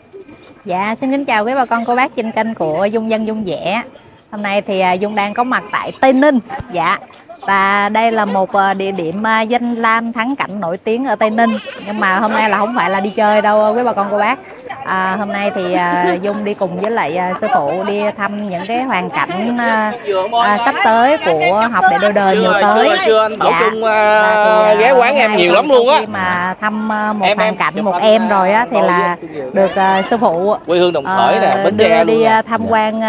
Dạ, xin kính chào quý bà con cô bác trên kênh của Dung Dân Dung Vẽ. Hôm nay thì Dung đang có mặt tại Tây Ninh. Dạ. Và đây là một địa điểm danh lam thắng cảnh nổi tiếng ở Tây Ninh. Nhưng mà hôm nay là không phải là đi chơi đâu quý bà con cô bác. Hôm nay thì Dung đi cùng với lại sư phụ đi thăm những cái hoàn cảnh sắp tới của học để đôi đời mùa tới. Chưa anh Bảo Trung ghé quán em nhiều lắm luôn á. Khi mà thăm một hoàn cảnh một em rồi á thì là được sư phụ quê hương Đồng Khởi nè, Bến Tre đi tham quan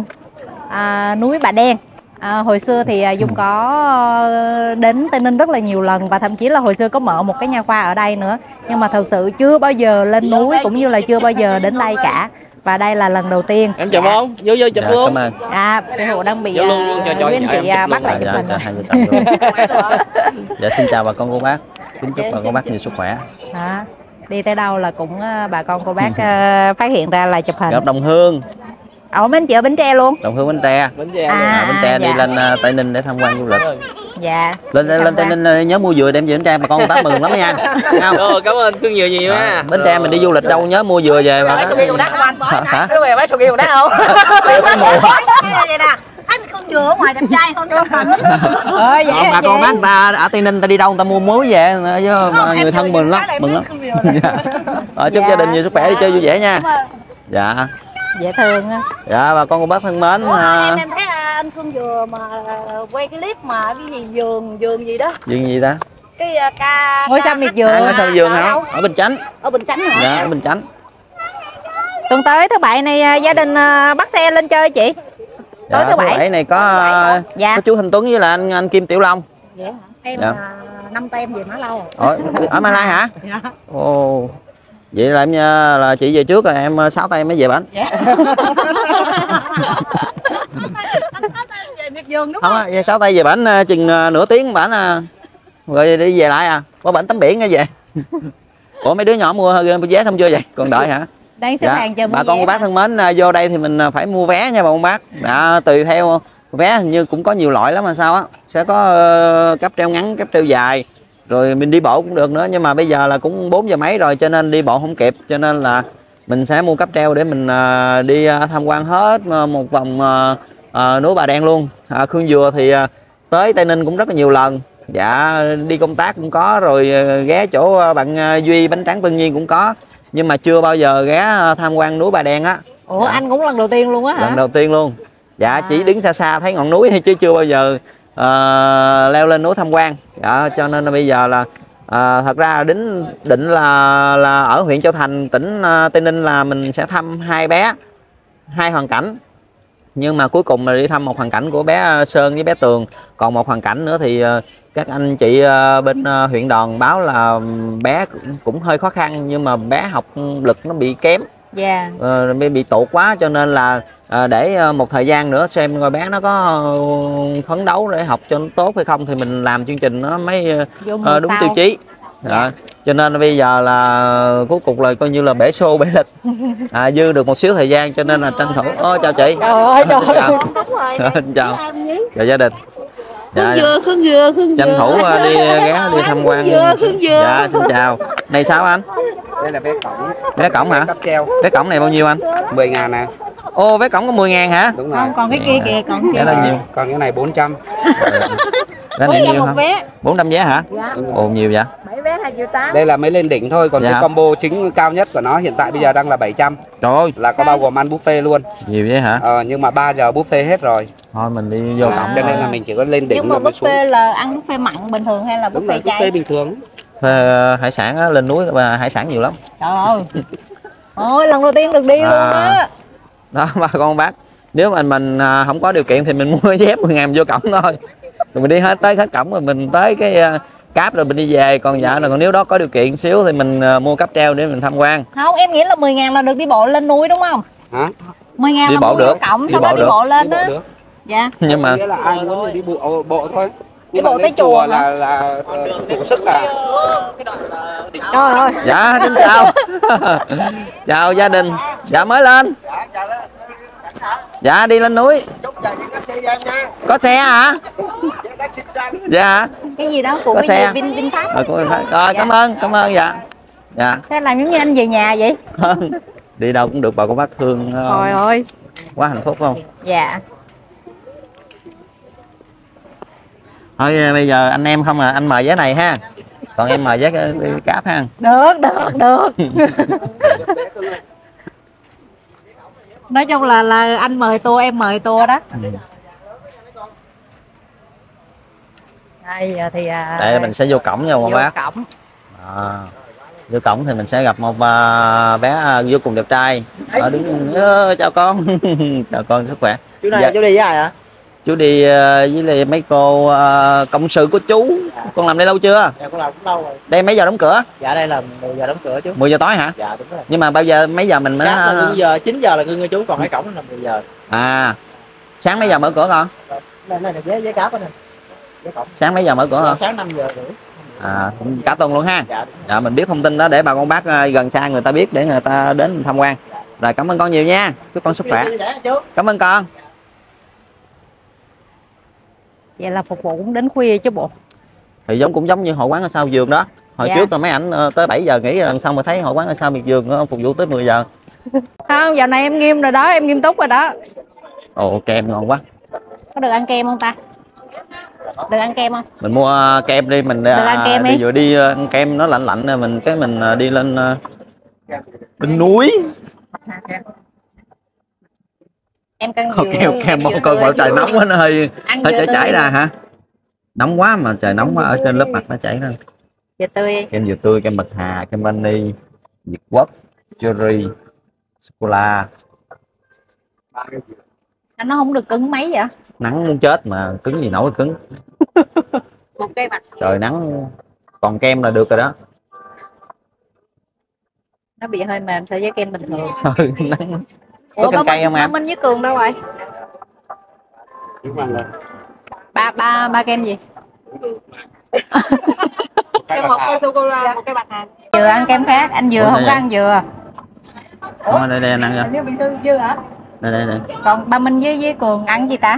núi Bà Đen. Hồi xưa thì Dung có đến Tây Ninh rất là nhiều lần và thậm chí là hồi xưa có mở một cái nha khoa ở đây nữa, nhưng mà thật sự chưa bao giờ lên núi cũng như là chưa bao giờ đến đây cả, và đây là lần đầu tiên. Em chụp không? Vô chụp luôn. Sư phụ đang bị cho quý anh chị bắt lại chụp hình. Dạ xin chào bà con cô bác, kính chúc bà con cô bác nhiều sức khỏe. Đi tới đâu là cũng bà con cô bác phát hiện ra là chụp hình. Gặp Đồng Hương. Ở Bến Tre, Bến Tre luôn. Đồng Hương Bến Tre. Bến Tre, Bến Tre đi lên Tây Ninh để tham quan du lịch. Dạ. Lên Tây Ninh nhớ mua dừa đem về Bến Tre, bà con tác mừng lắm nha. Cảm ơn cưng nhiều nhiều nha. Bến Tre mình đi du lịch đâu nhớ mua dừa về mà. Sầu riêng đắt không anh? Hả? Cái về bác sầu riêng đắt không? Vậy nè. Anh con dừa ở ngoài đẹp trai hơn trong hình. Bà con bác ta ở Tây Ninh ta đi đâu người ta mua muối về với người thân mừng lắm, mừng lắm. Chúc gia đình nhiều sức khỏe, đi chơi vui vẻ nha. Dạ. Dễ thương á. Dạ bà con cô bác thân mến. Em thấy anh Phương vừa mà quay cái clip mà cái gì vườn gì đó. Vườn gì ta? Cái ca ngôi sao miệt vườn. Ngôi sao miệt vườn hả? Ở Bình Chánh. Ở Bình Chánh hả? Dạ, ở Bình Chánh. Tuần tới thứ bảy này gia đình bắt xe lên chơi chị. Tối thứ bảy này có chú Thanh Tuấn với là anh Kim Tiểu Long. Vậy hả? Em 5 tem về Mã Lâu. Ở Mai Lai hả? Dạ. Ồ. Vậy là em là chị về trước rồi em 6 tay mới về bển. Dạ. Không, 6 tay về bển chừng nửa tiếng bển rồi đi về lại có bển tắm biển nghe về. Ủa mấy đứa nhỏ mua vé xong chưa vậy? Còn đợi hả? Đang xếp hàng chờ mua bà con cô bác thân mến, vô đây thì mình phải mua vé nha bà con bác. Tùy theo vé hình như cũng có nhiều loại lắm mà sao á. Sẽ có cáp treo ngắn, cáp treo dài. Rồi mình đi bộ cũng được nữa, nhưng mà bây giờ là cũng 4 giờ mấy rồi cho nên đi bộ không kịp, cho nên là mình sẽ mua cáp treo để mình đi tham quan hết một vòng núi Bà Đen luôn. Khương Dừa thì tới Tây Ninh cũng rất là nhiều lần. Dạ đi công tác cũng có, rồi ghé chỗ bạn Duy bánh tráng Tân Nhiên cũng có, nhưng mà chưa bao giờ ghé tham quan núi Bà Đen á. Ủa anh cũng lần đầu tiên luôn á hả? Lần đầu tiên luôn. Dạ chỉ đứng xa xa thấy ngọn núi chứ chưa bao giờ leo lên núi tham quan. Cho nên là bây giờ là thật ra định là ở huyện Châu Thành, tỉnh Tây Ninh là mình sẽ thăm hai hoàn cảnh, nhưng mà cuối cùng là đi thăm một hoàn cảnh của bé Sơn với bé Tường, còn một hoàn cảnh nữa thì các anh chị bên huyện Đòn báo là bé cũng hơi khó khăn, nhưng mà bé học lực nó bị kém. Dạ. Bị tụt quá, cho nên là để một thời gian nữa xem coi bé nó có phấn đấu để học cho nó tốt hay không thì mình làm chương trình nó mới đúng tiêu chí. Cho nên bây giờ là cuối cùng là coi như là bể xô bể lịch, dư được một xíu thời gian cho nên là tranh thủ. Chào chị. Chào gia đình. Khương Dừa. Tranh thủ đi ghé đi tham quan. Dạ xin chào. Này sao anh? Đây là vé cổng. Vé cổng hả? Vé cổng này bao nhiêu anh? 10.000 nè. Ô vé cổng có 10.000 hả? Đúng rồi. Không, còn cái kia kìa, còn cái là nhiều. Còn cái này 400. Cái này nhiều hả? 400 vé hả? Dạ. Ồ nhiều vậy. 7 vé 2,8 triệu. Đây là mới lên đỉnh thôi, còn cái combo chính cao nhất của nó hiện tại bây giờ đang là 700. Trời ơi. Là có bao gồm ăn buffet luôn. Nhiều vậy hả? Nhưng mà 3 giờ buffet hết rồi. Thôi mình đi vô cổng. Cho nên là mình chỉ có lên đỉnh. Nhưng mà buffet là ăn buffet mặn bình thường hay là buffet chay? Buffet bình thường. Hải sản á, lên núi và hải sản nhiều lắm. Trời ơi. Ôi lần đầu tiên được đi luôn á. Đó bà con bác, nếu mà mình không có điều kiện thì mình mua dép 10.000 vô cổng thôi, rồi mình đi tới hết cổng rồi mình tới cái cáp rồi mình đi về. Còn dạ là còn nếu đó có điều kiện xíu thì mình mua cáp treo để mình tham quan. Không, em nghĩ là 10.000 là được đi bộ lên núi đúng không? Hả? 10.000 là mua được cổng xong đó đi bộ lên đó. Dạ. Nhưng mà là ai muốn đi bộ thôi. Đi bộ tới chùa là đủ sức à. Trời ơi. Dạ xin chào. Chào gia đình. Dạ mới lên. Dạ đi lên núi. Có xe hả? Dạ. Cái gì đó của cái gì VinFast. Rồi cảm ơn dạ. Dạ. Thế làm giống như anh về nhà vậy. đi đâu cũng được bà con bác thương. Trời ơi. Quá hạnh phúc không? Dạ. Thôi bây giờ anh em không à, anh mời vé này ha, còn em mời vé đi cáp ha. Được. Nói chung là anh mời tour, em mời tour đó. Đây giờ thì Đây mình sẽ vô cổng nha con bác. Cổng. Vô cổng thì mình sẽ gặp một bé vô cùng đẹp trai. Ở đứng chào con. Chào con, sức khỏe. Chú này chú đi với ai hả? Chú đi với mấy cô công sự của chú. Con làm đây lâu chưa? Dạ con làm cũng lâu rồi. Đây mấy giờ đóng cửa? Dạ đây là 10 giờ đóng cửa chú. 10 giờ tối hả? Dạ đúng rồi. Nhưng mà bao giờ mấy giờ mình mới giờ 9 giờ là ngưng chú, còn cái cổng là 10 giờ. Sáng mấy giờ mở cửa con? Đây là vé cáp đó nè. Sáng mấy giờ mở cửa hả? Sáng 5 giờ rưỡi. Cả tuần luôn ha. Dạ, Mình biết thông tin đó để bà con bác gần xa người ta biết để người ta đến tham quan. Rồi cảm ơn con nhiều nha, chúc con sức khỏe. Cảm ơn con. Vậy là phục vụ cũng đến khuya chứ bộ. Thì cũng giống như hội quán ở sau vườn đó. Hồi trước là mấy ảnh tới 7 giờ nghỉ rồi, xong rồi thấy hội quán ở sau biệt vườn phục vụ tới 10 giờ. Không, dạo này em nghiêm rồi đó, em nghiêm túc rồi đó. Ồ, kem ngon quá. Có được ăn kem không ta? Được ăn kem không? Mình mua kem đi, mình được ăn kem đi. vừa đi ăn kem nó lạnh lạnh rồi mình đi lên bên núi. Em cân dừa. Kem coi bầu trời nóng quá, nó hơi chảy ra hả? Nóng quá mà trời nóng quá, ở trên lớp mặt nó chảy ra. Dừa tươi. Kem dừa tươi, kem bạch hà, kem vani, Việt Quốc, cherry, sô cô la. Sao nó không được cứng mấy vậy? Nắng muốn chết mà cứng gì nổi cứng. Một cây mặt. Trời nắng còn kem là được rồi đó. Nó bị hơi mềm so với kem bình thường. Nắng. Có kem cây không em? Minh với Cường đâu rồi? Ba kem gì? Một cây sô cô la, một cây bạch hà. Dừa ăn kem khác, anh dừa không có ăn dừa. Đây ăn nha. Như bị thương dừa hả? Đây. Còn ba Minh với Cường ăn gì ta?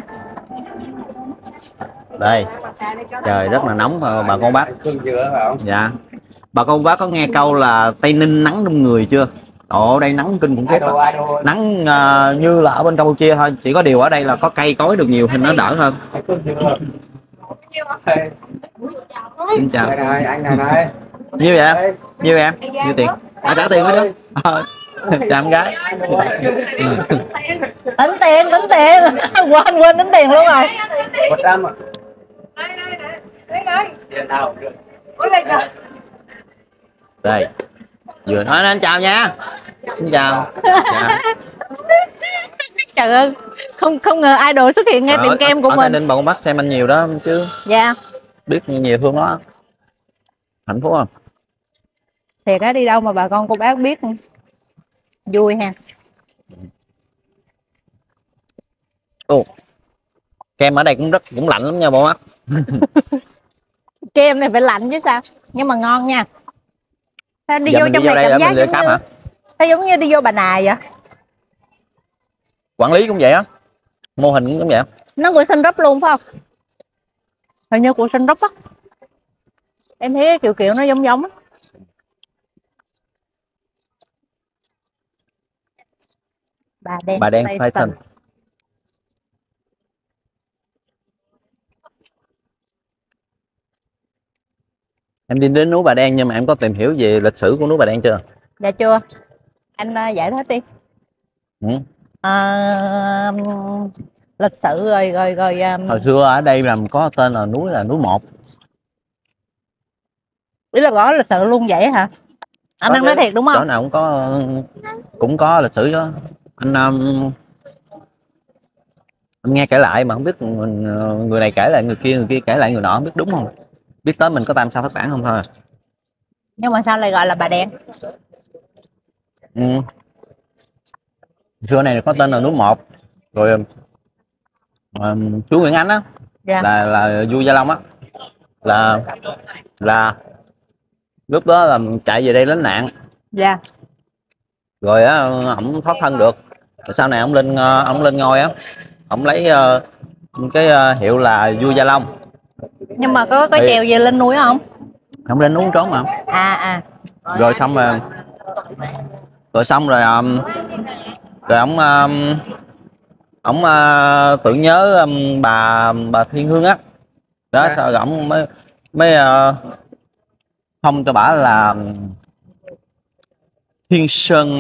Đây. Trời rất là nóng bà con bác. Dạ. Bà con bác có nghe câu là Tây Ninh nắng đông người chưa? Ồ, đây nắng kinh khủng khiếp. Nắng như là ở bên Campuchia thôi, chỉ có điều ở đây là có cây cối được nhiều thì nó đỡ hơn. Xin chào. Anh này. Nhiêu vậy? Nhiêu em? Nhiêu tiền? Trả tiền mới chứ. Chào em gái. Tính tiền. Quên tính tiền luôn rồi. 100 ạ. Đây. Vừa nói anh chào nha. Xin chào. Trời ơi, không ngờ idol xuất hiện ngay tiệm kem của ở mình. Tây Ninh bà con bắt xem anh nhiều đó chứ. Dạ. Biết nhiều thương đó. Hạnh phúc không? Thiệt á, đi đâu mà bà con cô bác biết vui ha. Ồ, kem ở đây cũng lạnh lắm nha bà bác. Kem này phải lạnh chứ sao, nhưng mà ngon nha. Sao đi vô trong này cảm giác giống như đi vô Bà Nà vậy. Quản lý cũng vậy á, mô hình cũng vậy. Nó của Sun Group luôn phải không? Hình như của Sun Group á. Em thấy cái kiểu nó giống á. Bà đen Titan. Em đi đến núi Bà Đen nhưng mà em có tìm hiểu về lịch sử của núi Bà Đen chưa? Dạ chưa. Anh giải thích đi. Lịch sử rồi. Hồi xưa ở đây có tên là núi 1. Ý là có lịch sử luôn vậy hả? Anh đang nói thiệt đúng không? Chỗ nào cũng có lịch sử đó. Anh nghe kể lại mà không biết người này kể lại người kia kể lại người nọ, không biết đúng không? Biết tới mình có tam sao thất bản không thôi. Nhưng mà sao lại gọi là Bà Đen? Xưa này có tên là núi 1. Rồi chú Nguyễn Ánh á, dạ. là vua Gia Long á, là lúc đó là chạy về đây lánh nạn. Dạ. Rồi á ổng thoát thân được. Rồi sau này ổng lên ngôi á, ổng lấy cái hiệu là vua Gia Long. Nhưng mà có trèo về lên núi không? Không, lên núi trốn mà. À. Rồi xong rồi Rồi ổng tưởng nhớ bà Thiên Hương á đó, sao ổng mới phong cho bả là Thiên Sơn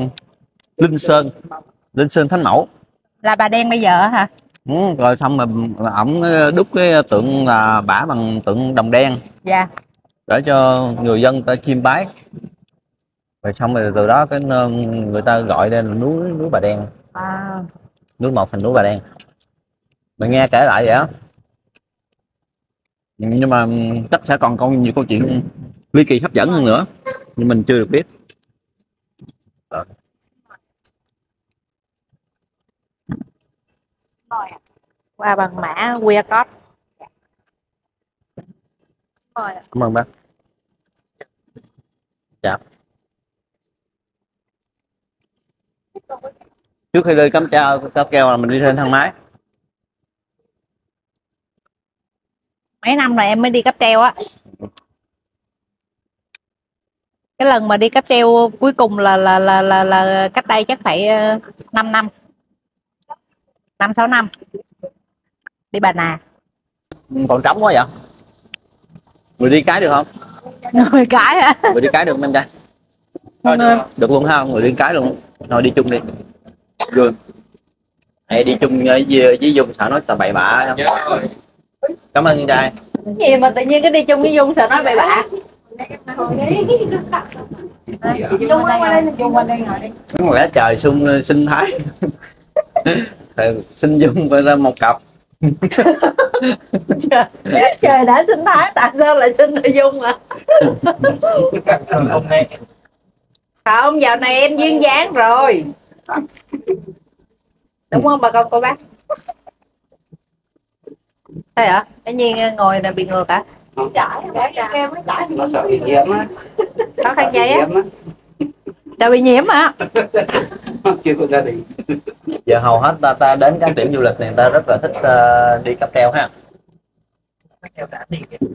Linh Sơn Thánh Mẫu. Là bà đen bây giờ hả? Rồi xong mà ổng đúc cái tượng là bả bằng tượng đồng đen. Dạ. Để cho người dân ta chiêm bái. Rồi xong rồi từ đó cái người ta gọi đây là núi Bà Đen. Núi một thành núi Bà Đen. Mình nghe kể lại vậy á. Nhưng mà chắc sẽ còn nhiều câu chuyện ly kỳ hấp dẫn hơn nữa, nhưng mình chưa được biết. Qua bằng mã QR code. Cảm ơn bác. Dạ. Trước khi đi cáp treo là mình đi trên thang máy. Mấy năm rồi em mới đi cáp treo á. Cái lần mà đi cáp treo cuối cùng là cách đây chắc phải 5 năm. 5-6 năm. Đi Bà Nà. Còn trống quá vậy. Người đi cái được không? Người cái hả? Người đi cái được không em trai? Được luôn ha, người đi cái luôn. Thôi đi chung đi. Good. Hay đi chung với Dung sợ nói tầm bậy bạ. Cảm ơn anh trai. Cái gì mà tự nhiên cái đi chung với Dung sợ nói bậy bạ. Dung qua đây ngồi đi. Đúng rồi, trời xung sinh thái. Xin Dung ra một cặp. Trời đã sinh thái tại sao lại sinh nội Dung à? Không, dạo này em duyên dáng rồi. Đúng không bà con cô bác? Thế hả? Cái Nhiên ngồi là bị ngược hả? Nó sợ bị nhiễm á. Có khăn giấy á. Đã bị nhiễm hả? Chưa có gia đình. Giờ hầu hết ta đến các điểm du lịch này ta rất là thích đi cáp treo ha. Cáp treo đã đi kìa.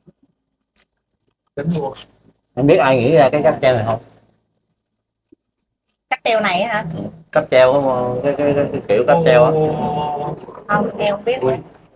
Đến mua. Em biết ai nghĩ ra cái cáp treo này không? Cáp treo này hả? Cáp treo cái kiểu cáp treo á. Không, em không biết.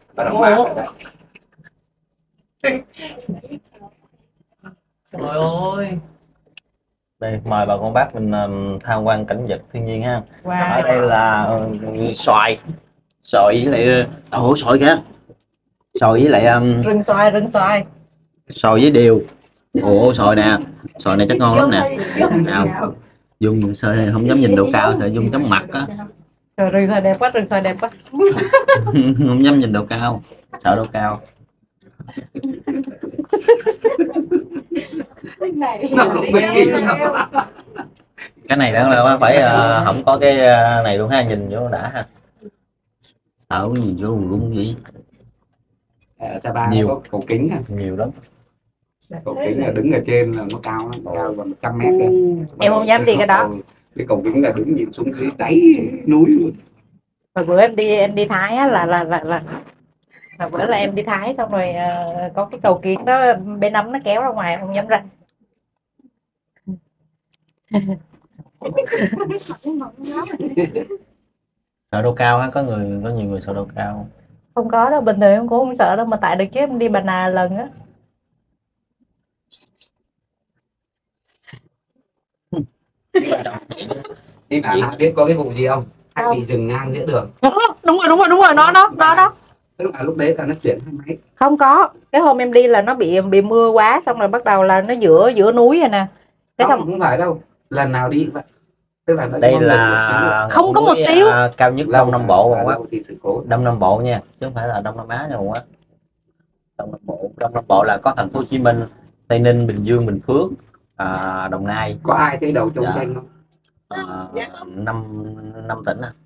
Trời ơi. Đây mời bà con bác mình tham quan cảnh vật thiên nhiên ha. Wow. Ở đây là xoài với lại xoài kìa. Xoài với lại rừng xoài. Xoài với điều. Xoài nè. Xoài này chắc ngon lắm nè. Nào. Dung sợ không dám nhìn độ cao, sợ Dung chóng mặt á. Trời, rừng xoài đẹp quá, rừng xoài đẹp quá. Không dám nhìn độ cao, sợ độ cao. Nó không biết gì. Cái này đó là phải không có cái này luôn ha, nhìn vô đã ha. Sợ cái gì vô cũng gì. Sapa nhiều có cổ kính à? Nhiều lắm. Cổ kính là đứng ở trên là nó cao lắm, cao gần 100 mét kìa. Em không dám đi cái đó. Cái cổ kính là đứng nhìn xuống dưới đáy núi luôn. Hồi bữa em đi Thái á hồi bữa là em đi Thái xong rồi có cái cầu kiến đó bên nấm nó kéo ra ngoài không dám ra. Sợ độ cao á, có nhiều người sợ độ cao. Không có đâu, bình thường em cũng không sợ đâu, mà tại được chứ em đi Bà Nà lần á. Đi Bà Nà biết có cái vụ gì không? Hay bị dừng ngang giữa đường. Đúng rồi, nó đó. Tức là lúc đấy là nó chuyển hai máy. Không có, cái hôm em đi là nó bị mưa quá, xong rồi bắt đầu là nó giữa núi rồi nè. Cái Không phải đâu, lần nào đi vậy. Tức là đây là không có một xíu cao nhất Đông Nam Bộ quá. Đông Nam Bộ nha, chứ không phải là Đông Nam Á nha quá. Đông Nam Bộ là có thành phố Hồ Chí Minh, Tây Ninh, Bình Dương, Bình Phước, Đồng Nai. Có ai thấy đầu trong tranh không? Năm tỉnh à.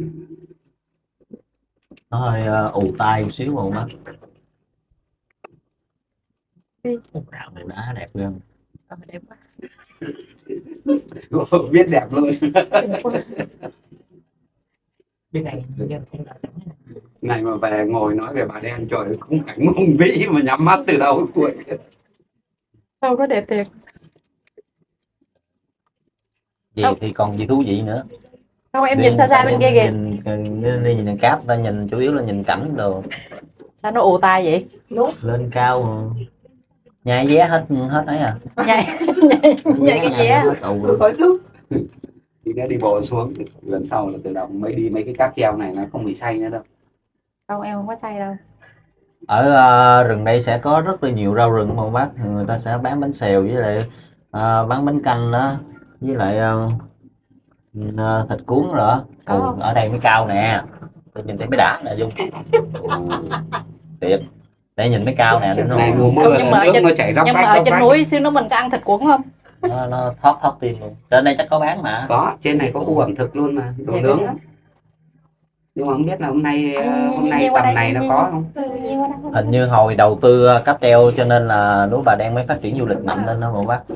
Nó hơi ù tai một xíu mà má. Màu đá đẹp luôn. Đẹp quá. Biết đẹp luôn. Bên này này mà về ngồi nói về Bà Đen, trời khung cảnh hùng vĩ mà nhắm mắt từ đầu đến cuối. Đâu có đẹp thiệt. Gì thì còn gì thú vị nữa. Không, em nhìn xa xa bên kia kìa. Nhìn cáp, ta nhìn chủ yếu là nhìn cảnh đồ. Sao nó ù tai vậy? Lên cao mà. Nhai vé hết ấy à. Nhai cái vé. Thì nó đi bộ xuống, lần sau là tự động mới đi mấy cái cáp treo này nó không bị say nữa đâu. Không, em không có say đâu. Ở rừng đây sẽ có rất là nhiều rau rừng mà bác, người ta sẽ bán bánh xèo với lại bán bánh canh đó, với lại thịt cuốn rồi. Ở đây mới cao nè, tôi nhìn thấy mới đã nè Dung. Thiệt, để nhìn mới cao nè. Này mùa mưa nhưng mà nước nó chảy róc nhưng mà ở trên núi xíu nữa mình có ăn thịt cuốn không? Nó thoát tim luôn. Trên đây chắc có bán mà. Có, trên này có khu ẩm thực luôn mà, đồ nướng. Nhưng mà không biết là hôm nay tầm này nó có không? Hình như hồi đầu tư cáp treo cho nên là núi Bà Đen mới phát triển du lịch mạnh lên đó mọi bác.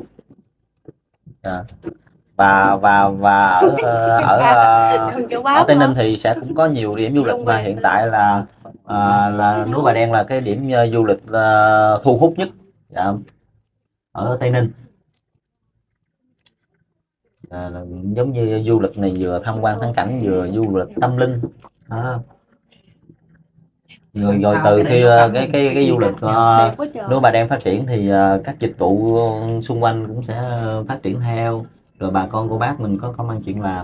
Và ở Tây Ninh thì sẽ cũng có nhiều điểm du lịch mà hiện tại là núi Bà Đen là cái điểm du lịch thu hút nhất ở Tây Ninh. Giống như du lịch này vừa tham quan thắng cảnh vừa du lịch tâm linh. Rồi từ khi cái du lịch núi Bà Đen phát triển thì các dịch vụ xung quanh cũng sẽ phát triển theo, rồi bà con cô bác mình có công ăn chuyện làm.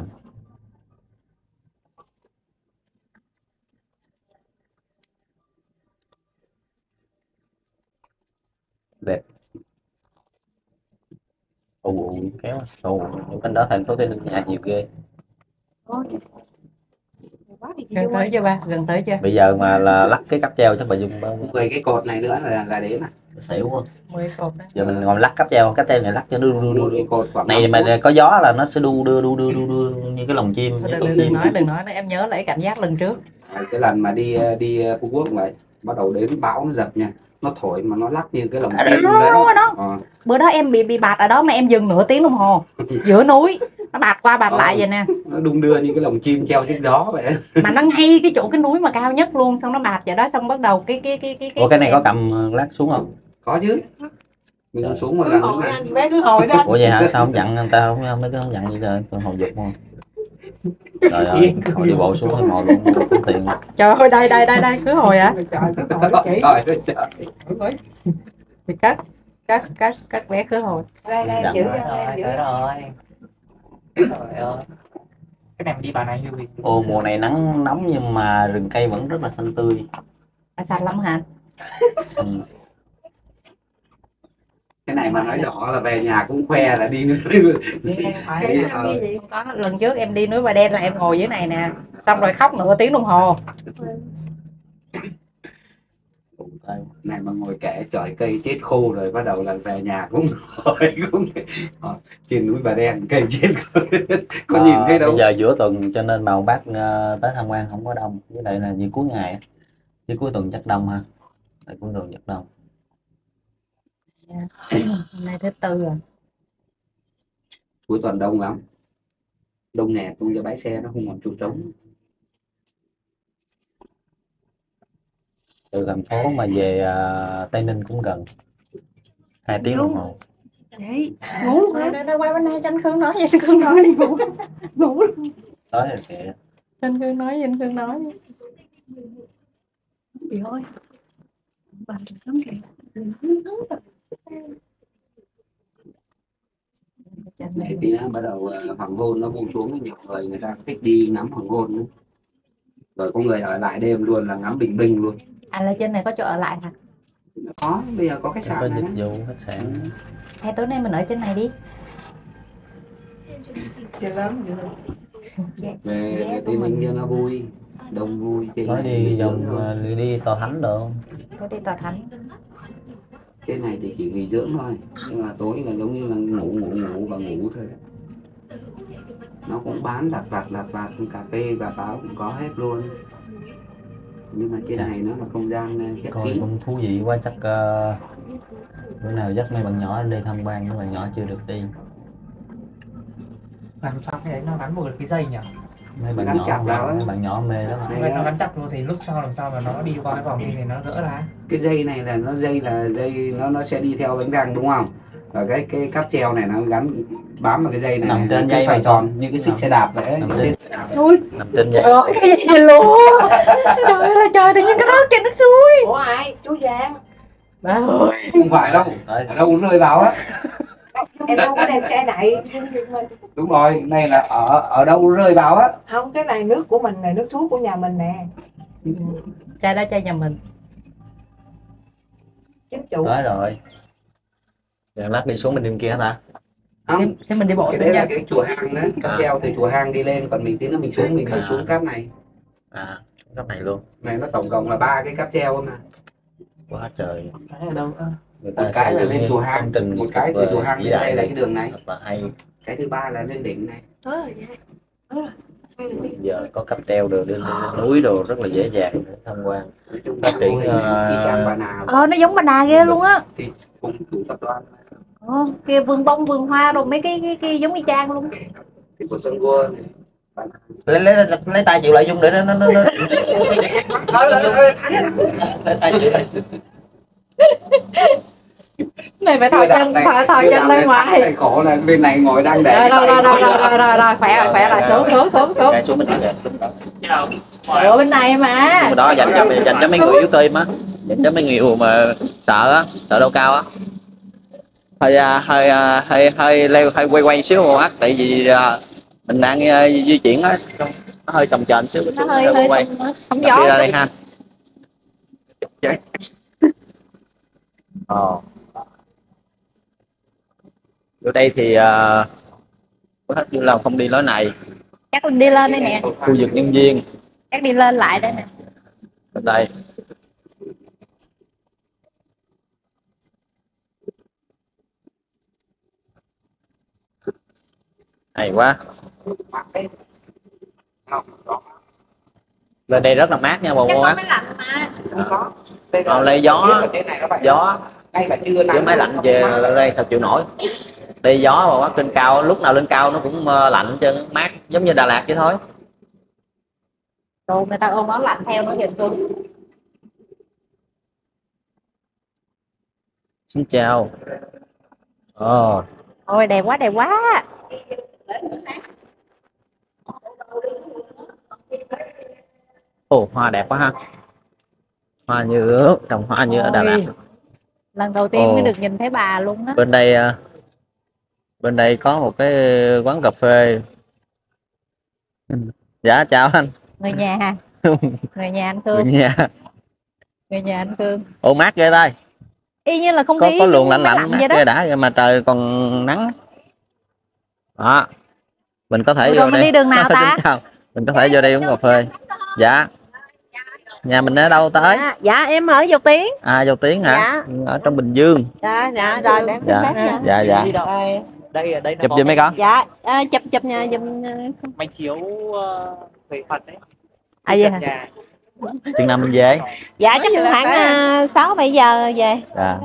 Đẹp. Kéo bên đó thành phố Tây Ninh nhà nhiều ghê. Gần tới chưa ba? Gần tới chưa? Bây giờ mà là lắc cái cáp treo chắc bà Dung 10 cái cột này nữa là đến à? Xỉu quá. 10 cột đó. Giờ mình ngồi lắc cáp treo này lắc cho đu này mà có gió là nó sẽ đu như cái lồng chim. Đừng nói em nhớ lại cảm giác lần trước. Cái lần mà đi Phú Quốc vậy, bắt đầu đến bão nó giật nha, nó thổi mà nó lắc như cái lồng chim đó. Bữa đó em bị bạt ở đó mà em dừng nửa tiếng đồng hồ giữa núi, nó bạt qua bạt lại vậy nè, nó đung đưa như cái lồng chim treo trên gió vậy. mà nó ngay cái chỗ cái núi mà cao nhất luôn, xong nó bạt vậy đó, xong bắt đầu cái cái này có cầm lát xuống không? Có chứ, mình xuống một lần bé cứ hồi đó. Ủa vậy hả? Sao không dặn người ta, không dặn gì trời, còn hồi giật không? Trời ơi, hồi đi bộ xuống thì ngồi luôn, không tiền. Trời ơi, đây cứ hồi hả? Thì cắt bé cứ hồi. Đây giữ rồi. Trời ơi. Cái này mình đi Bà Nại Hills đi. Ồ, mùa này nắng nóng nhưng mà rừng cây vẫn rất là xanh tươi. Xanh lắm hả? Cái này mà nói đỏ là về nhà cũng khoe là đi nữa. Có lần trước em đi núi Bà Đen là em ngồi dưới này nè, xong rồi khóc nửa tiếng đồng hồ. Này mà ngồi kẻ chọi cây chết khô rồi bắt đầu là về nhà cũng trên núi Bà Đen cây chết có nhìn thấy đâu. Bây giờ giữa tuần cho nên mà bác tới tham quan không có đông, với lại là như cuối ngày chứ cuối tuần chắc đông ha. Cuối tuần chắc đông. Hôm nay thứ tư rồi. Cuối tuần đông lắm, đông nè, tôi cho bãi xe nó không còn chỗ trống. Từ thành phố mà về Tây Ninh cũng gần 2 tiếng đồng hồ. Đấy, ngủ đây qua bên này cho anh Khương nói vậy, anh Khương nói đi ngủ Tới rồi kìa. Anh Khương nói, anh Khương nói chị ơi bà lắm kìa. Để tí nữa bắt đầu hoàng hôn nó buông xuống, nhiều người ta thích đi ngắm hoàng hôn nữa. Rồi có người ở lại đêm luôn là ngắm bình minh luôn. Là trên này có chỗ ở lại hả? Có, bây giờ có khách sạn này. Dịch vụ khách sạn. Hay tối nay mình ở trên này đi. Chưa lớn vậy rồi. Về Tây Ninh cho nó vui, đông vui. Nói đi vòng đi Tòa Thánh được không? Có đi Tòa Thánh. Cái này thì chỉ nghỉ dưỡng thôi, nhưng mà tối là giống như là ngủ và ngủ thôi. Nó cũng bán lặt vặt cà phê cà pháo cũng có hết luôn, nhưng mà trên này nó là không gian khép kín. Cũng thú vị quá, chắc bữa nào dắt mấy bạn nhỏ đi tham quan, mấy bạn nhỏ chưa được đi. Làm sao cái đấy nó gắn một cái dây nhỉ? Mấy bạn nhỏ mê lắm. Nó gắn chặt luôn thì lúc sau làm sao mà nó đi qua cái vòng kia thì nó gỡ ra. Cái dây này là dây nó sẽ đi theo bánh răng đúng không? Và cái cáp treo này nó gắn bám vào cái dây này, Nằm này trên cái dây xoay mà. tròn như cái xích xe đạp vậy. Nằm Cái trên- xe đạp. Ui, nằm trên dây. cái gì luôn. Trời ơi là trời, tự nhiên cái rớt trên nước suối. Ủa ai? Chú Giang. Ba ơi. Không phải đâu, ở đâu cũng rơi vào á. Em đâu có đem chai này. Đúng rồi, này là ở đâu cũng rơi vào á. Không, cái này nước của mình này, nước suối của nhà mình nè. Chai đó chai nhà mình. Chính chủ. Tới rồi. Rồi lát đi xuống bên bên kia hả ta? Không, Thế mình đi bộ cái xuống đấy là nha. cái chùa hang đấy, cáp treo từ chùa hang đi lên, còn mình tiến là mình xuống, mình phải xuống cáp này. À, góc này luôn. Này nó tổng cộng là 3 cái cáp treo mà. Quá trời. Ở đâu? Người Một cái là xây lên dựng chùa công hang, trình một cái từ chùa hang vĩ lên đại đây là này. cái đường này. Thật là hay. Cái thứ ba là lên đỉnh này. Giờ có cáp treo rồi lên núi đồ rất là dễ dàng để tham quan. Nói chung Phát là triển, mô hình y chang bà nào. Nó giống banana ghê luôn á. Thì cũng chủ tập đoàn. Kia vườn bông vườn hoa rồi mấy cái giống y chang luôn. Thì của Sơn Gua Lấy tay chịu lại dung để nó lấy tay chịu lại. Này phải thò chân chân lên ngoài. Này khổ là bên này ngồi đang để Rồi khỏe rồi xuống. Đây, xuống bên này. Ở bên này mà. Bên đó dành cho mấy người yếu tim á, dành cho mấy người mà sợ á, sợ độ cao á. Hơi leo hơi quay xíu một mắt, tại vì mình đang di chuyển á, nó hơi trồng trền xíu. Nó hơi quay sóng đi gió. ra đây ha. Ở đây thì có khách du lịch không đi lối này. Chắc mình đi lên đây nè. Khu vực nhân viên Chắc đi lên lại đây nè. ở đây. Hay quá. Lên đây rất là mát nha bộ Chắc có mát. máy lạnh mà. Không có. Lấy gió, ở trên này nó phải gió ngay cả trưa chứ máy lạnh về lên đây sao chịu nổi. Đây gió mà quá trên cao, lúc nào lên cao nó cũng lạnh chứ mát giống như Đà Lạt chứ thôi. Rồi người ta ôm áo lạnh theo nữa nhìn tôi. Xin chào. Ôi đẹp quá. Ồ, hoa đẹp quá ha. Hoa như trồng hoa như ở Đà Lạt. Lần đầu tiên mới được nhìn thấy bà luôn á. Bên đây có một cái quán cà phê. Dạ chào anh. Người nhà hả? Người nhà anh Cương. Người nhà anh Cương. Ồ mát ghê đây. Y như là không Có khí luồng lạnh lạnh vậy đó. ghê đã mà trời còn nắng. Đó. Mình có thể Rồi vô mình đây. đi đường nào ta? Xin chào. Mình có thể vô đây uống cà phê. Dạ. Nhà mình ở đâu tới? Dạ em ở Dầu Tiếng. À Dầu Tiếng hả? Dạ. Ở trong Bình Dương. Dạ rồi để Dạ. Đi đâu? Đây nó Chụp có giùm mấy con. Dạ chụp nhà giùm. máy chiếu về Phật đấy. Vậy hả? Nhà. Chừng nào mình về? Dạ chắc khoảng 6-7 giờ về. Dạ.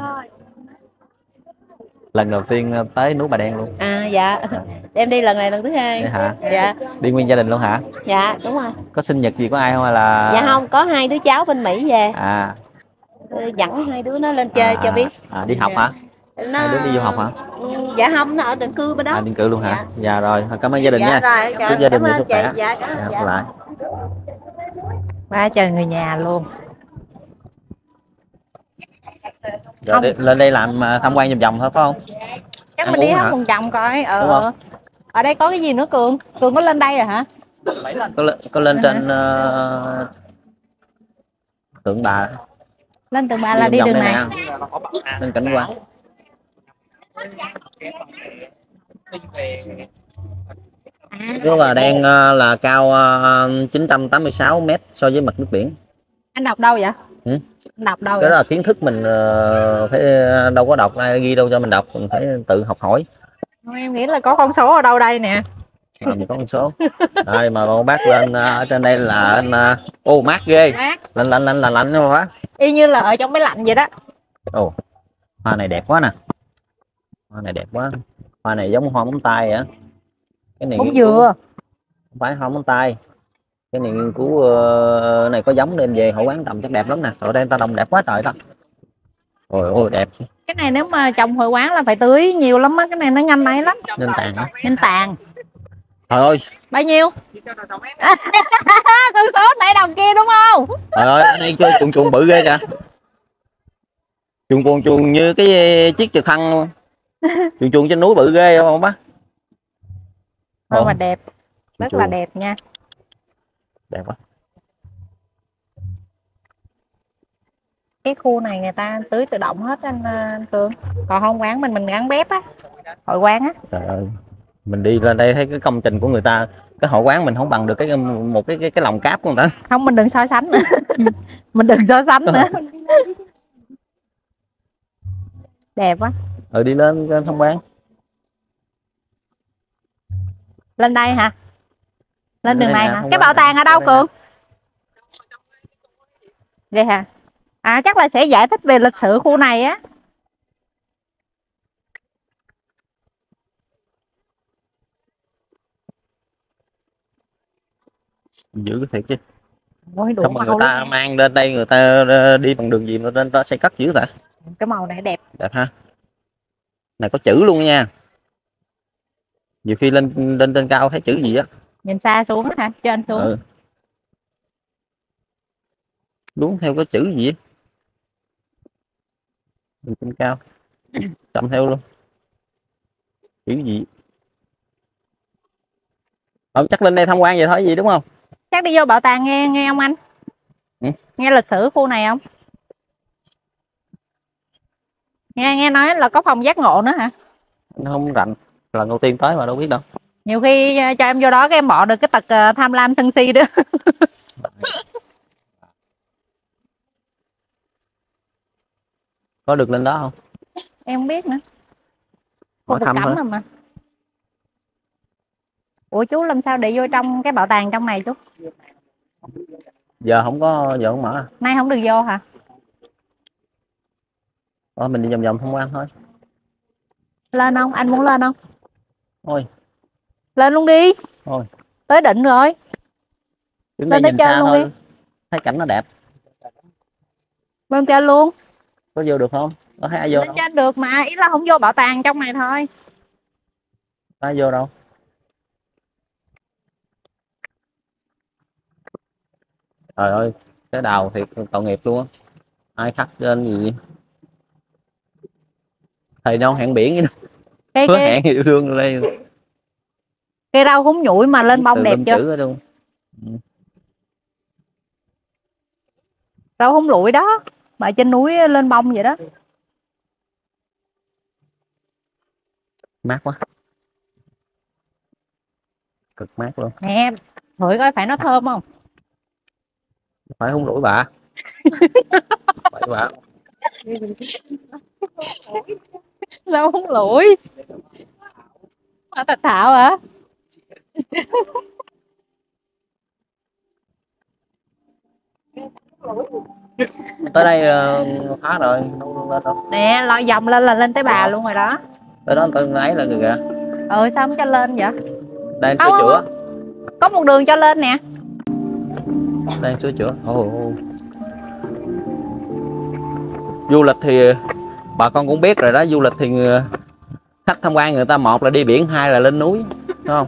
Lần đầu tiên tới núi Bà Đen luôn. Dạ. Em đi lần này lần thứ hai. Vậy hả? Dạ. Đi nguyên gia đình luôn hả? Dạ đúng rồi. Có sinh nhật gì của ai không hay là? Dạ không, có 2 đứa cháu bên Mỹ về. À. Dẫn 2 đứa nó lên chơi cho biết. Đi học hả? Nó... 2 đứa đi du học hả? Dạ không, nó ở định cư bên đó. Định cư luôn hả? Dạ rồi, cảm ơn gia đình dạ nha. Rồi, chúc gia đình sức khỏe. Dạ, lại. Quá trời người nhà luôn. Rồi lên đây làm tham quan vòng vòng thôi phải không? Chắc ăn mình đi uống hết hả? vòng vòng coi. Đúng không? Ở đây có cái gì nữa Cường? Cường có lên đây rồi hả? Có lên trên Tượng Bà. Lên Tượng Bà là đi đường này. Lên cảnh quan. Núi Bà Đen là cao 986 m so với mặt nước biển. Anh đọc đâu vậy? Ừ? Anh đọc đâu Cái vậy? đó là kiến thức mình phải đâu có đọc ai ghi đâu cho mình đọc, mình phải tự học hỏi. Em nghĩ là có con số ở đâu đây nè. Mình có con số. Đây mà con bác lên ở trên đây là anh mát ghê. Mát. Lạnh quá. Y như là ở trong máy lạnh vậy đó. Ồ, hoa này đẹp quá nè. Hoa này đẹp quá. Hoa này giống hoa móng tay vậy. Cái này Bóng dừa. Không phải hoa móng tay. Cái này nghiên cứu này có giống đem về hậu quán trồng chắc đẹp lắm nè. Ở đây người ta trồng đẹp quá trời ta. Ôi đẹp. Cái này nếu mà trồng hồi quán là phải tưới nhiều lắm á, cái này nó nhanh ấy lắm. Nên tàn á. Nhanh tàn. Trời ơi. Bao nhiêu? Con số nãy đồng kia đúng không? Trời ơi, ở đây chơi chuồng chuồng bự ghê kìa. Chuồng như cái chiếc trực thăng luôn. Chuồng trên núi bự ghê không bác? Thôi mà đẹp. Rất là đẹp nha. Đẹp quá. Cái khu này người ta tưới tự động hết anh Cường. Còn không quán mình gắn bếp á. Hội quán á. Trời ơi. Mình đi lên đây thấy cái công trình của người ta, cái hội quán mình không bằng được cái lồng cáp của người ta. Không, mình đừng so sánh nữa. Mình đừng so sánh nữa. Đẹp quá. Đi lên tham quan. Lên đây hả? Lên đường này hả? Cái bảo tàng ở đâu Cường? Vậy hả? À chắc là sẽ giải thích về lịch sử khu này á. Giữ cái thiệt chứ. Ôi, đủ xong rồi màu người ta luôn. mang lên đây, người ta đi bằng đường gì mà người ta sẽ cất dữ ta. Cái màu này đẹp. Đẹp ha. Này có chữ luôn nha. Nhiều khi lên trên cao thấy chữ gì á. Nhìn xa xuống hả? Cho anh xuống. Đúng theo cái chữ gì á. Lên trên cao. Chậm theo luôn. Chữ gì? Chắc lên đây tham quan vậy thôi gì đúng không? Chắc đi vô bảo tàng nghe ông anh. Nghe lịch sử khu này không? Nghe nói là có phòng giác ngộ nữa hả? Nó không rành. Lần đầu tiên tới mà đâu biết đâu. Nhiều khi cho em vô đó cái em bỏ được cái tật tham lam sân si đó. Có được lên đó không? Em không biết nữa. Khu Hỏi vực thăm cấm thôi. mà. Ủa chú làm sao để vô trong cái bảo tàng trong này chú? Giờ không mở. Nay không được vô hả? Mình đi vòng vòng tham quan thôi. Lên không? Anh muốn lên không? Thôi. Lên luôn đi. Thôi. Tới đỉnh rồi. Lên tới trên luôn thôi. đi. Thấy cảnh nó đẹp. Lên trên luôn. Có vô được không? Có thấy ai vô Lên đâu? trên được mà, ý là không vô bảo tàng trong này thôi. Ai vô đâu? Trời ơi, cái đào thiệt tội nghiệp luôn á. Ai khắc lên gì? Thầy đâu hẹn biển vậy đâu. Hứa hẹn yêu đương đây. Cây rau húng nhủi mà lên bông đẹp chưa? Luôn. Rau húng lụi đó, mà trên núi lên bông vậy đó. Mát quá. Cực mát luôn. Nè, thử coi phải nó thơm không? Phải húng lủi bà. Phải bà. Rau húng lủi. Hả, Thạch Thảo hả? Tới đây phá rồi, đâu lên đâu. Nè, lòi vòng lên là lên tới bà luôn rồi đó. Tới đó tôi ấy là kìa. Sao không cho lên vậy? Đang sửa chữa. Có một đường cho lên nè. Đang sửa chữa. Du lịch thì bà con cũng biết rồi đó. Du lịch thì khách tham quan người ta, một là đi biển, hai là lên núi, đúng không?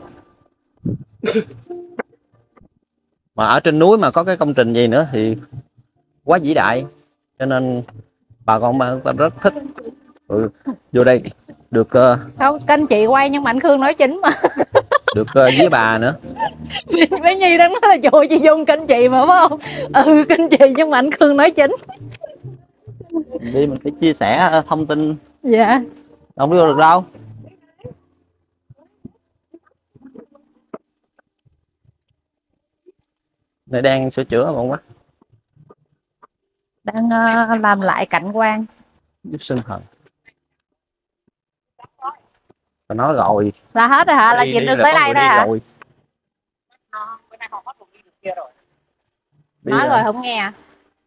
Mà ở trên núi mà có cái công trình gì nữa thì quá vĩ đại, cho nên bà con ta rất thích. Vô đây được Không, kênh chị quay nhưng mà anh Khương nói chính mà. được với bà nữa. Bé Nhi đang nói là trời chị Dung kênh chị mà phải không? Kênh chị nhưng mà anh Khương nói chính. Đi mình phải chia sẻ thông tin. Dạ. Không vô được đâu. Này đang sửa chữa bọn quá. Đang làm lại cảnh quan. Sân hận. Tôi nói rồi. Là hết rồi hả? Là chị được tới đây thôi hả? Rồi. Nói rồi không nghe à?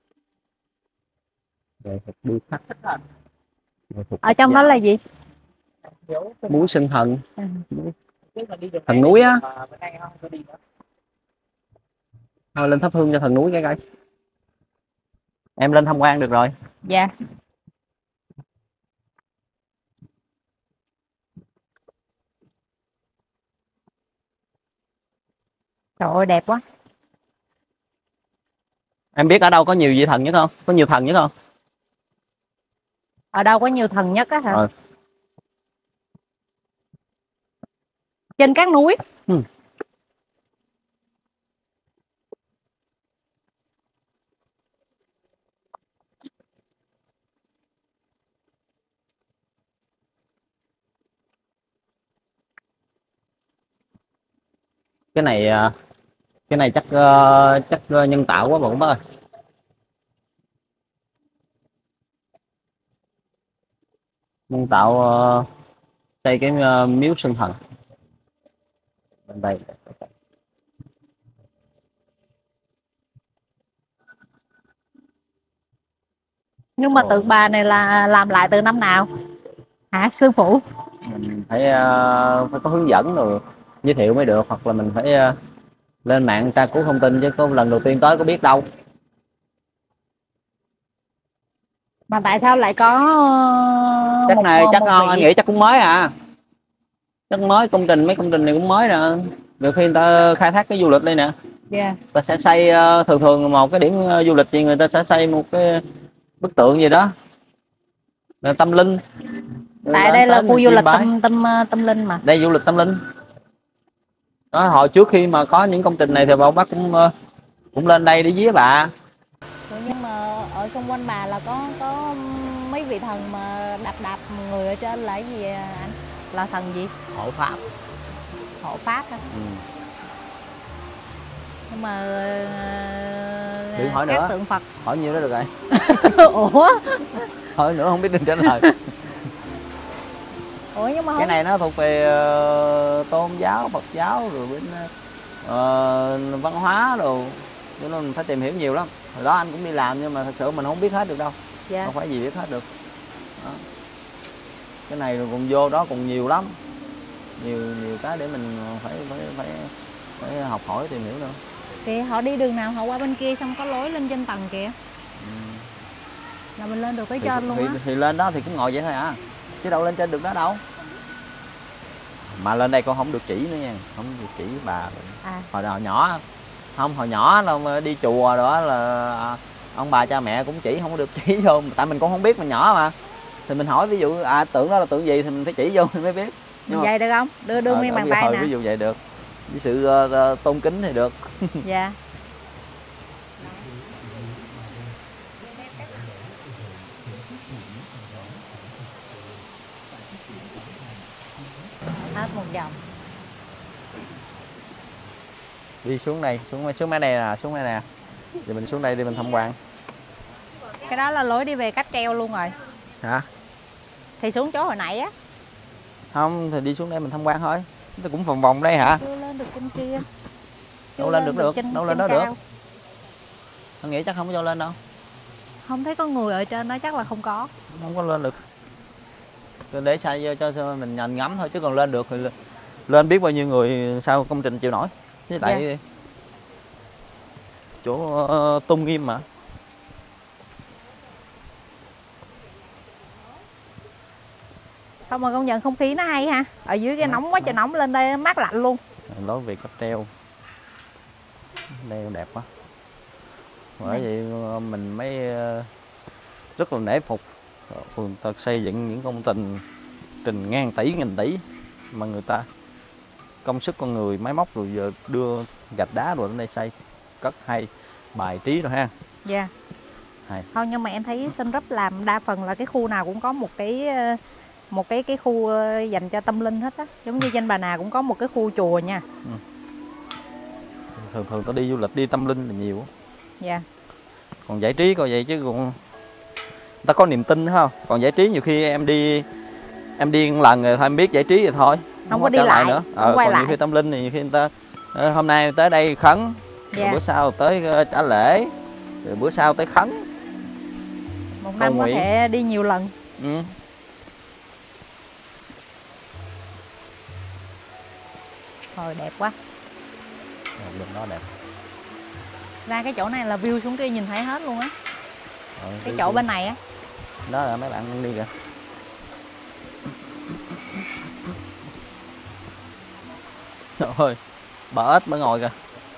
Đi khách. Ở trong đó là gì? Muối Sân Thần. Thần núi á. Thôi lên thắp hương cho thần núi cái coi. Em lên tham quan được rồi. Dạ. Trời ơi đẹp quá. Em biết ở đâu có nhiều vị thần nhất không? Có nhiều thần nhất không? Ở đâu có nhiều thần nhất á hả? Ờ. Trên các núi. Ừ. Cái này chắc nhân tạo quá bọn ơi. Nhân tạo xây cái miếu sân thần bên đây. Nhưng mà tượng bà này là làm lại từ năm nào hả sư phụ? Mình phải có hướng dẫn rồi giới thiệu mới được, hoặc là mình phải lên mạng tra cứu thông tin, chứ có lần đầu tiên tới có biết đâu. Mà tại sao lại có Chắc này chắc một anh nghĩ chắc cũng mới à, chắc mới công trình, mấy công trình này cũng mới nè, nhiều khi người ta khai thác cái du lịch đây nè. Yeah. Ta sẽ xây thường một cái điểm du lịch gì người ta sẽ xây một cái bức tượng gì đó là tâm linh. Tại đây là khu du lịch tâm linh mà. Đây du lịch tâm linh đó, hồi trước khi mà có những công trình này thì ông bác cũng lên đây để vía bà. Nhưng mà ở xung quanh bà là có mấy vị thần mà đạp người ở trên là cái gì anh? Là thần gì? Hộ pháp. Hộ pháp hả? Ừ. Nhưng mà đừng hỏi các nữa, tượng Phật hỏi nhiêu đó được rồi. ủa Hỏi nữa không biết đừng trả lời. ủa nhưng mà Cái không... này nó thuộc về tôn giáo, Phật giáo, rồi bên văn hóa đồ, cho nên mình phải tìm hiểu nhiều lắm. Hồi đó anh cũng đi làm nhưng mà thật sự mình không biết hết được đâu. Dạ. Không phải gì biết hết được đó. Cái này rồi còn vô đó còn nhiều lắm, nhiều cái để mình phải học hỏi tìm hiểu nữa. Kìa họ đi đường nào họ qua bên kia xong có lối lên trên tầng kìa. Ừ. Là mình lên được tới trên luôn á. Thì lên đó thì cũng ngồi vậy thôi à, chứ đâu lên trên được đó đâu. Mà lên đây con không được chỉ nữa nha, không được chỉ bà. Hồi nhỏ không, hồi nhỏ là đi chùa đó là ông bà cha mẹ cũng chỉ, không có được chỉ vô, tại mình cũng không biết, mình nhỏ mà, thì mình hỏi ví dụ tượng đó là tượng gì thì mình phải chỉ vô mình mới biết. Nhưng vậy được không? Đưa nguyên bàn tay nè. Ví dụ vậy được, với sự tôn kính thì được. Dạ. Hết một vòng. Đi xuống đây, xuống máy này nè, xuống đây nè. Giờ mình xuống đây đi mình tham quan. Cái đó là lối đi về cáp treo luôn rồi. Hả? Thì xuống chỗ hồi nãy á. Không, thì đi xuống đây mình tham quan thôi. Chúng ta cũng vòng vòng đây hả? Chưa lên được trên kia. Đâu lên được, đâu lên đó được. Tôi nghĩ chắc không có cho lên đâu. Không thấy có người ở trên đó, chắc là không có. Không có lên được. Tôi để xa vô cho mình nhìn ngắm thôi, chứ còn lên được thì lên biết bao nhiêu người sao công trình chịu nổi. Với lại chỗ tôn nghiêm mà. Không mà công nhận không khí nó hay ha. Ở dưới cái nóng quá trời nóng, lên đây nó mát lạnh luôn. Lối về cáp treo. Đây đẹp quá. Bởi vậy mình mới rất là nể phục phường Tật xây dựng những công trình ngàn tỷ nghìn tỷ mà người ta công sức con người, máy móc, rồi giờ đưa gạch đá rồi lên đây xây cất hay, bài trí rồi ha. Dạ. Thôi nhưng mà em thấy Sun Group làm đa phần là cái khu nào cũng có một cái khu dành cho tâm linh hết á, giống như Danh Bà Nà cũng có một cái khu chùa nha. Thường tao đi du lịch đi tâm linh là nhiều. Dạ. Còn giải trí coi vậy chứ còn ta có niềm tin không, còn giải trí nhiều khi em đi một lần rồi thôi em biết giải trí rồi thôi, không có đi lại nữa. Còn nhiều khi tâm linh thì nhiều khi người ta hôm nay tới đây khấn, rồi bữa sau tới trả lễ, rồi bữa sau tới khấn. Một năm có thể đi nhiều lần. Thôi đẹp quá. Lần đó đẹp. Ra cái chỗ này là view xuống kia nhìn thấy hết luôn á. Cái chỗ bên này á. Đó là mấy bạn đi kìa. Trời ơi, bà ếch bà ngồi kìa.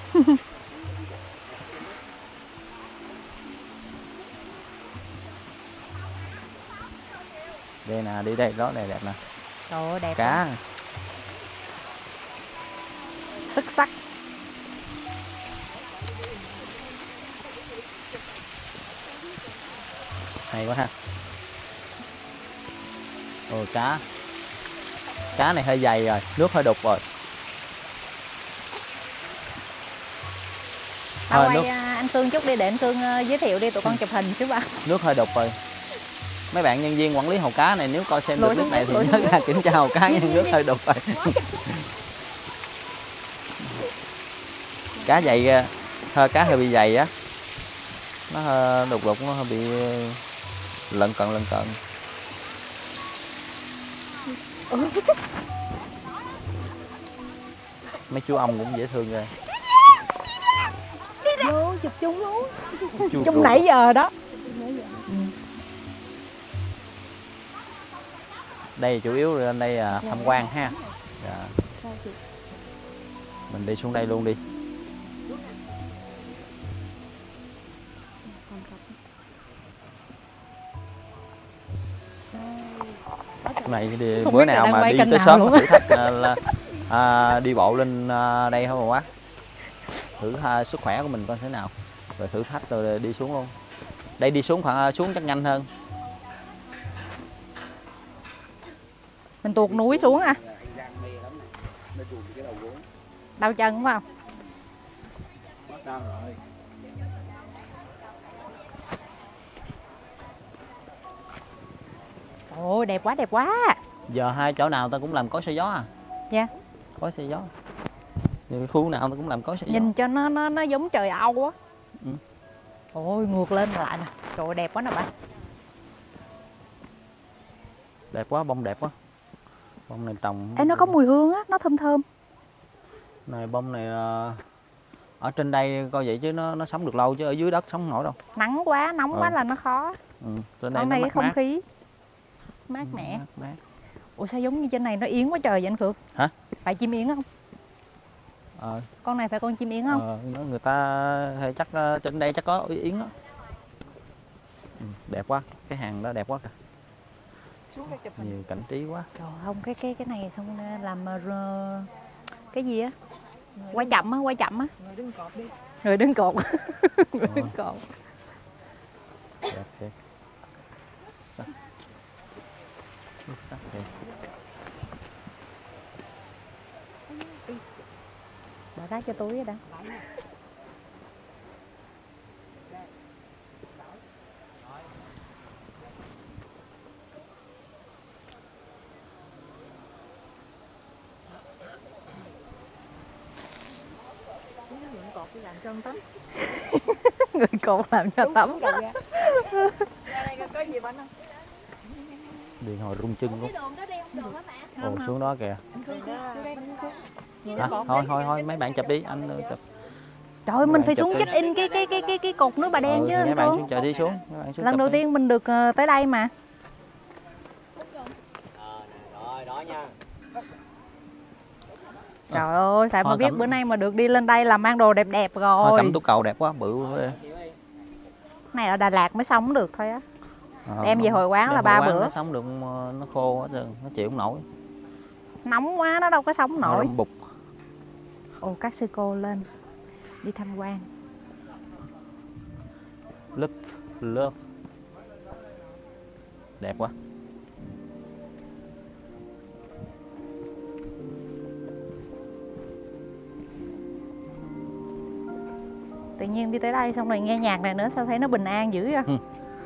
Đây nè, đi đây, đó này đẹp nè. Trời ơi, đẹp Cá. quá. Xuất sắc. Hay quá ha. Ồ, cá. Cá này hơi dày rồi, nước hơi đục rồi. Ba Thôi, quay nước. anh Cương chút đi để anh Cương giới thiệu đi, tụi con chụp hình chứ ba. Nước hơi đục rồi. Mấy bạn nhân viên quản lý hồ cá này nếu coi xem được Lội nước xuống này nước, thì lội nhớ xuống ra kiểm tra hồ cá, nhưng nước hơi đục rồi. Cá dày, cá hơi bị dày á, nó hơi đục đục, nó hơi bị lận cận. Mấy chú ong cũng dễ thương rồi. Vô chụp chung luôn. Chu Chung ruột. nãy giờ đó. Đây chủ yếu lên đây là tham quan ha. Dạ. Mình đi xuống đây luôn đi. Cái này thì Không bữa biết là nào đang mà quay đi kênh tới nào sớm luôn thử thách đi bộ lên đây không mà quá. Thử sức khỏe của mình coi thế nào. Rồi thử thách rồi đi xuống luôn. Đây đi xuống khoảng xuống chắc nhanh hơn. Mình tuột núi xuống à? Đau chân đúng không? Ôi đẹp quá, đẹp quá. Giờ hai chỗ nào ta cũng làm cối xay gió à? Dạ. Cối xay gió. Như khu nào ta cũng làm cối xay gió. Nhìn cho nó giống trời Âu á. Ừ. Ôi ngược lên lại nè. Trời ơi, đẹp quá nè ba. Đẹp quá, bông đẹp quá. Bông này trồng. Ê, nó có mùi hương á, nó thơm thơm. Này bông này ở trên đây coi vậy chứ nó sống được lâu, chứ ở dưới đất sống không nổi đâu. Nắng quá, nóng quá là nó khó. Trên đây Còn nó này cái mát không mát. khí mát mẻ. Mát. Ủa sao giống như trên này nó yến quá trời vậy anh Phượng? Hả? Phải chim yến không? Ờ, Con này phải con chim yến không? người ta hay chắc trên đây chắc có yến đó. Đẹp quá, cái hàng đó đẹp quá kìa. Nhiều cảnh trí quá. Trời không, cái này xong làm cái gì á? Quay chậm á, quay chậm á. Người đứng cột đi. Người đứng cột. Người đứng cột. Đẹp thiệt. Sắc. Sắc thiệt. Bỏ rác cho túi rồi đó. Người cột làm cho tắm. Điện hồi rung chân luôn. Ồ, xuống đó kìa. Hả? Thôi mấy bạn chụp đi, anh chụp. Trời ơi, mình phải chụp xuống đi. check in cái cột nước Bà Đen chứ Mấy anh bạn Phương. xuống chờ đi xuống. Mấy bạn xuống Lần chụp đầu đi. tiên mình được tới đây mà. Rồi, đó nha. Trời ơi, tại mà Hoa biết cẩm. bữa nay mà được đi lên đây là mang đồ đẹp đẹp Hoa rồi. cẩm tú cầu đẹp quá, bự. Này ở Đà Lạt mới sống được thôi á. Ờ, Đem về hội quán đem là hội 3 quán bữa. Nó sống được, nó khô hết trơn, nó chịu không nổi. Nóng quá nó đâu có sống Nó nổi. rung bục. Ồ, các sư cô lên đi tham quan. Love. Đẹp quá. Tự nhiên đi tới đây xong rồi nghe nhạc này nữa sao thấy nó bình an dữ vậy?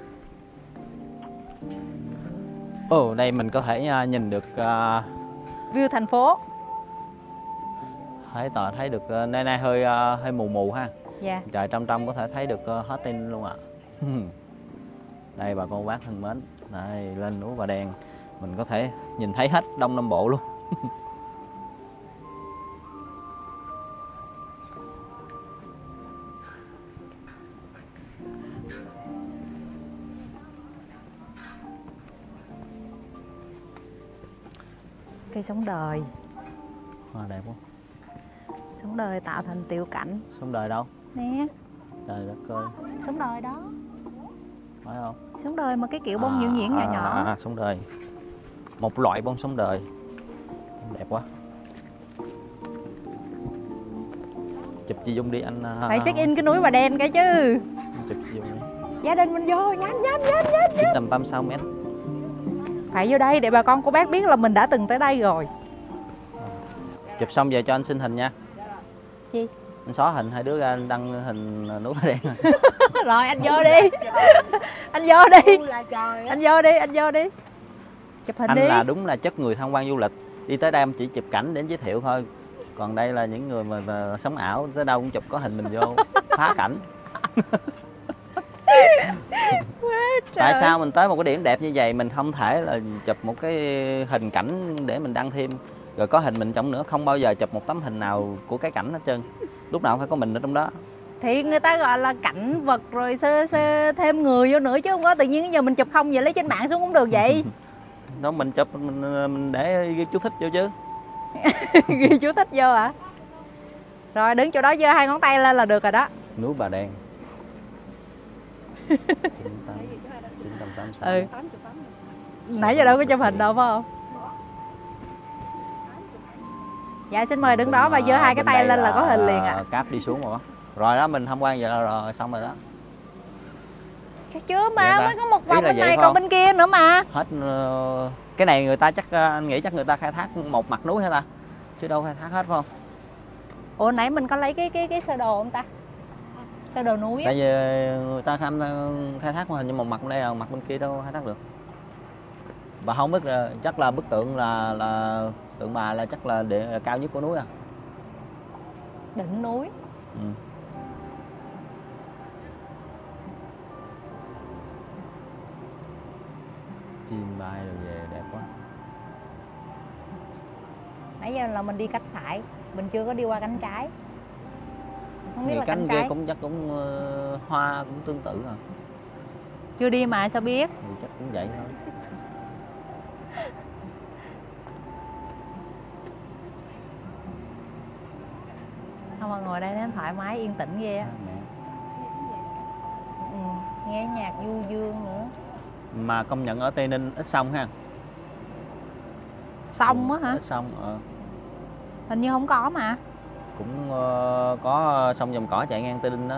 Ồ, đây mình có thể nhìn được View thành phố. thấy được nay nay hơi mù mù ha. Dạ. Trời trong có thể thấy được hết tin luôn ạ. Đây bà con bác thân mến, đây lên núi Bà Đen mình có thể nhìn thấy hết Đông Nam Bộ luôn. Cây sống đời. Hoa đẹp quá. Sống Sống đời tạo thành tiểu cảnh. Sống đời đâu? Nè. Trời đất ơi. Sống đời đó. Phải không? Sống đời mà cái kiểu bông nhuyễn nhuyễn nhỏ nhỏ. Sống đời. Một loại bông sống đời. Đẹp quá. Chụp chị Dung đi anh. Phải check in cái núi Bà Đen cái chứ. Chụp chị Dung đi. Gia đình mình vô, nhanh. 986m. Phải vô đây để bà con cô bác biết là mình đã từng tới đây rồi. Chụp xong về cho anh xin hình nha. Chi? Anh xóa hình, hai đứa ra anh đăng hình núi Bà Đen. Rồi anh vô đi. Anh vô đi. Anh vô đi. Chụp hình Anh đi. là đúng là chất người tham quan du lịch. Đi tới đây em chỉ chụp cảnh để giới thiệu thôi. Còn đây là những người mà sống ảo, tới đâu cũng chụp có hình mình vô phá cảnh. Tại sao mình tới một cái điểm đẹp như vậy mình không thể là chụp một cái hình cảnh để mình đăng thêm, rồi có hình mình trong nữa, không bao giờ chụp một tấm hình nào của cái cảnh hết trơn, lúc nào cũng phải có mình ở trong đó. Thì người ta gọi là cảnh vật rồi sơ thêm người vô nữa chứ không có tự nhiên giờ mình chụp không vậy lấy trên mạng xuống cũng được vậy. Đó mình chụp mình để ghi chú thích vô chứ. Ghi chú thích vô hả? Rồi đứng chỗ đó giơ 2 ngón tay lên là được rồi đó. Núi Bà Đen. 986. Ừ. Nãy giờ đâu có chụp hình đâu phải không? Dạ xin mời đứng đó và giơ 2 cái tay lên là có hình liền ạ. Cáp đi xuống rồi. Rồi đó mình tham quan vậy là rồi xong rồi đó. Chưa mà mới có một vòng là bên này không? còn bên kia nữa mà. Hết cái này người ta chắc anh nghĩ chắc người ta khai thác một mặt núi hả ta? Chứ đâu khai thác hết phải không? Ủa nãy mình có lấy cái sơ đồ không ta? Sơ đồ núi á. Tại vì người ta khai thác hình như một mặt bên đây, mặt bên kia đâu khai thác được. Bà không biết là chắc là bức tượng là tượng bà là chắc là cao nhất của núi à. Đỉnh núi. Ừ. Chim bay rồi về đẹp quá. Nãy giờ là mình đi cánh phải, mình chưa có đi qua cánh trái. Không biết là cánh cánh kia trái. cũng chắc cũng hoa cũng tương tự à. Chưa đi mà sao biết? Thì chắc cũng vậy thôi. Không mà ngồi đây nó thoải mái yên tĩnh ghê á. Ừ, nghe nhạc du dương nữa. Mà công nhận ở Tây Ninh ít sông ha. Sông á hả? Ít sông. Hình như không có mà. Cũng có sông Vòng Cỏ chạy ngang Tây Ninh đó.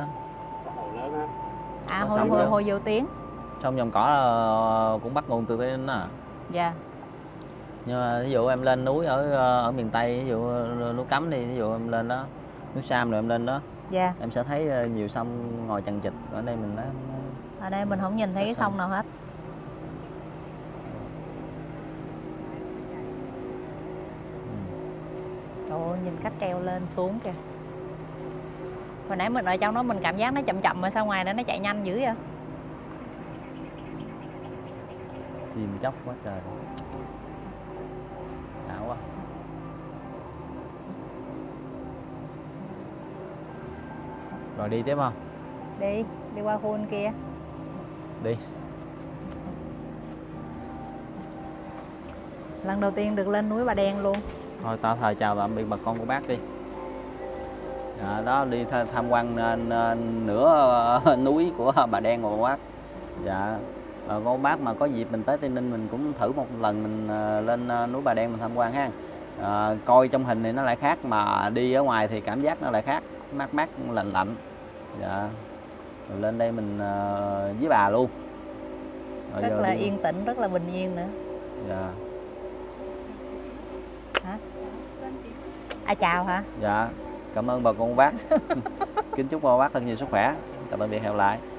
À Có sông đó. Hồ Dầu Tiếng. Sông Vòng Cỏ cũng bắt nguồn từ Tây Ninh đó. Dạ. Nhưng mà ví dụ em lên núi ở miền Tây, ví dụ núi Cấm đi, ví dụ em lên đó, núi Sam rồi em lên đó, Dạ. em sẽ thấy nhiều sông ngồi chằng chịt. Ở đây mình thấy Ở đây mình không nhìn thấy cái sông nào hết. Trời ơi, nhìn cách treo lên xuống kìa. Hồi nãy mình ở trong đó mình cảm giác nó chậm chậm mà sao ngoài đó nó chạy nhanh dữ vậy? chim chóc quá trời. Ảo quá. Rồi đi tiếp không? Đi qua khu bên kia. Đi. Lần đầu tiên được lên núi Bà Đen luôn. Thôi tao thời chào tạm biệt bà con của bác đi. Đó đi tham quan nửa núi của Bà Đen của bác. Dạ. Bà con bác mà có dịp mình tới Tây Ninh mình cũng thử một lần mình lên núi Bà Đen mình tham quan ha. Coi trong hình thì nó lại khác mà đi ở ngoài thì cảm giác nó lại khác, mát mát lạnh lạnh. Dạ. Rồi lên đây mình với bà luôn. Rồi Rất là đi. yên tĩnh, rất là bình yên nữa. Dạ. Hả? À chào hả? Dạ. Cảm ơn bà con bác. Kính chúc bà bác thật nhiều sức khỏe. Chào tạm biệt, hẹn gặp lại.